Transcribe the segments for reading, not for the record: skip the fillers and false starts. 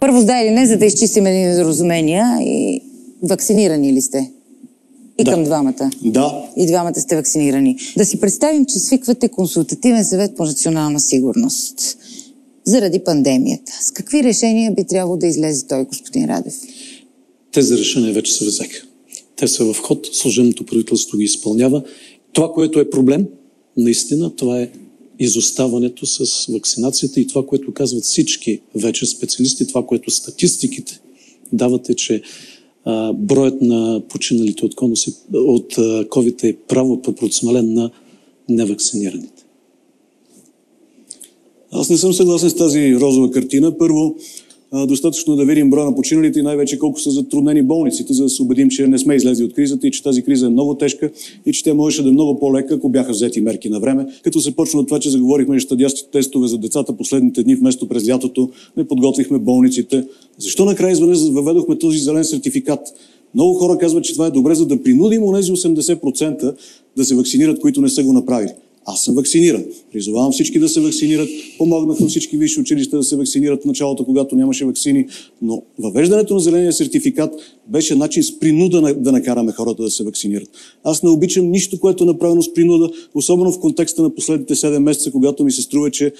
Първо, да или не, за да изчистим едни недоразумения, и вакцинирани ли сте? И към двамата? Да. И двамата сте вакцинирани. Да си представим, че свиквате консултативен съвет по национална сигурност заради пандемията. С какви решения би трябвало да излезе той, господин Радев? Тези решения вече се взеха. Те са в ход, служебното правителство ги изпълнява. Това, което е проблем, наистина, това е изоставането с вакцинацията и това, което казват всички вече специалисти, това, което статистиките дават е, че броят на починалите от COVID е право пропорционален на невакцинираните. Аз не съм съгласен с тази розова картина. Първо, достатъчно да видим броя на починалите и най-вече колко са затруднени болниците, за да се убедим, че не сме излезли от кризата и че тази криза е много тежка и че тя можеше да е много по-лека, ако бяха взети мерки на време. Като се почна от това, че заговорихме за щадящите тестове за децата последните дни, вместо през лятото, не подготвихме болниците. Защо накрая изведнъж въведохме този зелен сертификат? Много хора казват, че това е добре, за да принудим онези 80% да се вакцинират, които не са го направили. Аз съм вакциниран. Призовавам всички да се вакцинират. Помогнах на всички висши училища да се вакцинират в началото, когато нямаше вакцини. Но въвеждането на зеления сертификат беше начин с принуда да накараме хората да се вакцинират. Аз не обичам нищо, което е направено с принуда, особено в контекста на последните 7 месеца, когато ми се струва, че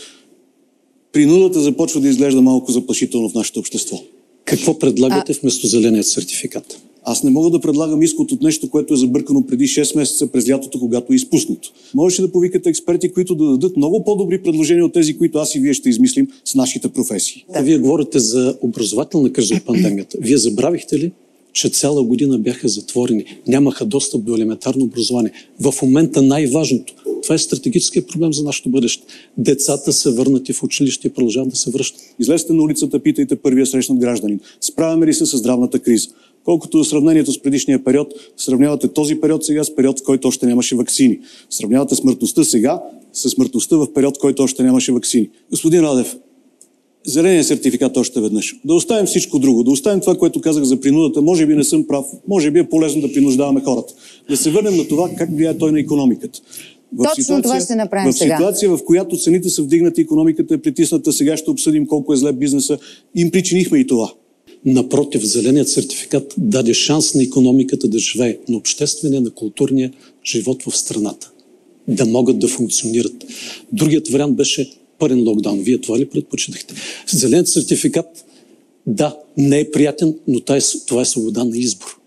принудата започва да изглежда малко заплашително в нашето общество. Какво предлагате вместо зеленият сертификат? Аз не мога да предлагам изход от нещо, което е забъркано преди 6 месеца през лятото, когато е изпуснато. Можеше да повикате експерти, които да дадат много по-добри предложения от тези, които аз и вие ще измислим с нашите професии. Вие говорите за образователна криза от пандемията. Вие забравихте ли, че цяла година бяха затворени, нямаха достъп до елементарно образование? В момента най-важното, това е стратегическия проблем за нашето бъдеще. Децата са върнати в училище и продължават да се връщат. Излезте на улицата, питайте първия срещнат гражданин. Справяме ли се с здравната криза? Колкото до сравнението с предишния период, сравнявате този период сега с период, в който още нямаше ваксини. Сравнявате смъртността сега с смъртността в период, в който още нямаше ваксини. Господин Радев, зеления сертификат още веднъж. Да оставим всичко друго, да оставим това, което казах за принудата. Може би не съм прав, може би е полезно да принуждаваме хората. Да се върнем на това как влияе той на икономиката. Точно това ще направим сега. В ситуация, в която цените са вдигнати, икономиката е притисната, сега ще обсъдим колко е зле бизнеса. Им причинихме и това. Напротив, зеленият сертификат даде шанс на икономиката да живее, на обществения, на културния живот в страната. Да могат да функционират. Другият вариант беше пълен локдаун. Вие това ли предпочитахте? Зеленият сертификат, да, не е приятен, но това е свобода на избор.